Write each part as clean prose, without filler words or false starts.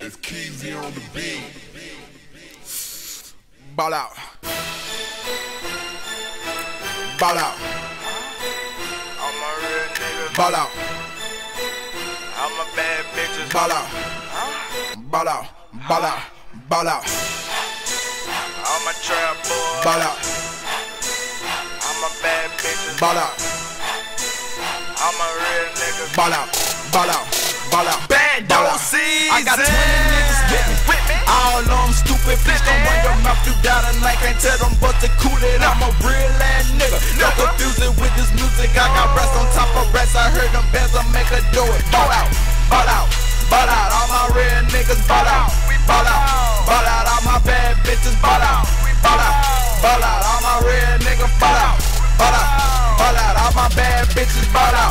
It's Keezy on the beat. Ball out. Ball out. All my real niggas. Ball out. All my bad bitches. Ball out. Ball out. Ball out. Ball out. All my trap boys. Ball out. All my bad bitches. Ball out. All my real niggas. Ball out. Ball out. Ball out. Bad Ball dog out. season. I got 20 niggas with me. All of them stupid, bitch. Don't run your mouth, you got a knife. Can't tell them but to cool it. I'm a real ass nigga. Don't confuse it with this music. I got rest on top of rest. I heard them bands, I make her do it. Ball out, ball out, ball out. All my real niggas ball out, ball out, ball out. All my bad bitches ball out, ball out, ball out. All my real niggas ball out, ball out, ball out. All my bad bitches ball out.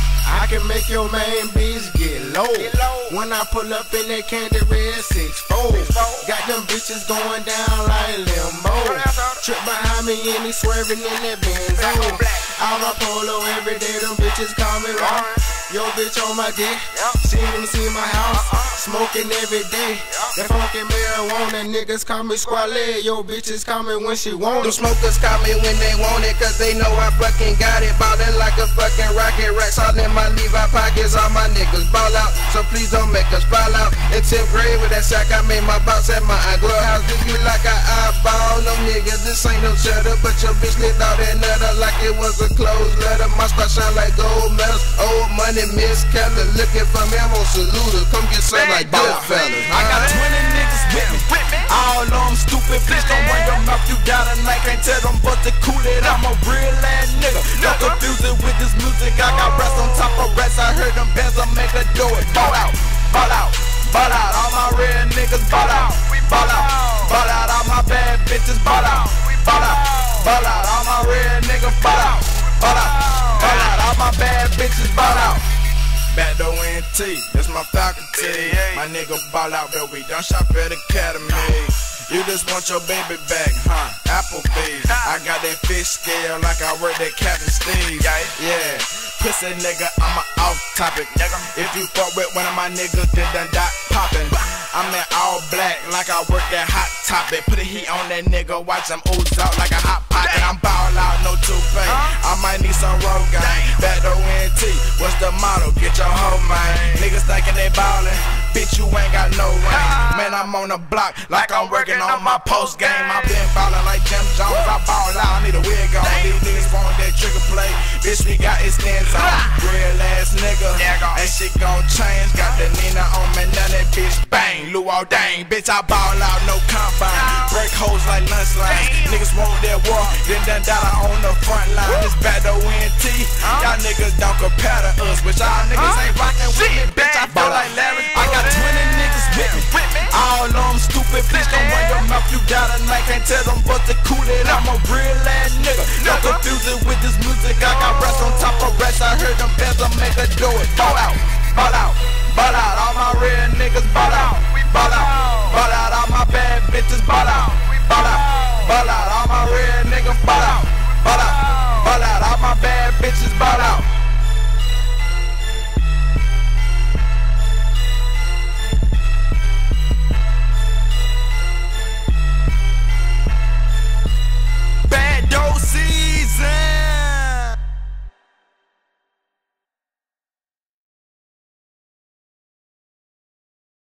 I can make your main bitch get low. When I pull up in that candy red 6'4", got them bitches going down like limbo. Trip behind me and he swerving in that Benzo. Out my polo every day, them bitches call me Ron. Yo bitch on my dick, she didn't see my house, smoking every day. That funky marijuana, niggas call me Squale. Yo bitches call me when she want Them it. smokers call me when they want it, cause they know I fucking got it. Ballin' like a fucking rocket, racks all in my Levi pockets. All my niggas ball out, so please don't make us fall out. In 10th grade with that sack, I made my box at my glow house. Do you like I eyeball them niggas? This ain't no shutter, but your bitch lit all that nutter like it was a closed letter. My spot shine like gold medals, old money, Miss Keller. Looking for me, I'm on salute. Come get some like good fellas. I got 20 niggas with me. All of them stupid, bitch. Don't run your mouth, you got a knife. Can't tell them but to cool it. I'm a real ass nigga. Don't confuse it with this music. I got rest on top of rest. I heard them bands, I make her do it. Ball out, ball out, ball out. All my real niggas ball out, ball out, ball out. All my bad bitches ball out, ball out, ball out. All my real niggas ball out, ball out, ball out. All my bad bitches ball out. Back door NT, that's my faculty. My nigga ball out, but we done shop at Academy. You just want your baby back, huh? Applebee's. I got that fish scale like I worked at Captain Steve. Yeah, pussy nigga, I'm a off topic. If you fuck with one of my niggas, then done dot poppin'. I'm in all black like I work at Hot Topic. Put a heat on that nigga, watch them ooze out like a hot pocket. I'm ball out, no two-face. I might need some road gang. Back door NT, what's the motto? Get your hoe, man. Niggas thinking they ballin', bitch, you ain't got no range. Man, I'm on the block like I'm working on my post game. I been ballin' like Jim Jones. I ball out, I need a wig on. These niggas want that trigger play. Bitch, we got his stands on. Real ass nigga, that shit gon' change. Got the Nina on me, now that bitch bang. Luau dang, bitch, I ball out, no combine. Break hoes like lunch lines. Niggas want that war, then done die on the front line. This back door NT, y'all niggas don't compare to us, but y'all niggas ain't rockin' with me, bitch. I feel like Larry. I got 20 niggas with me. All of them stupid, bitch. Don't run your mouth, you got a knife. Can't tell them but to cool it. I'm a real ass nigga. Don't confuse it with this music. I got rest on top of rest. I heard them bands, I make her do it. Ball out.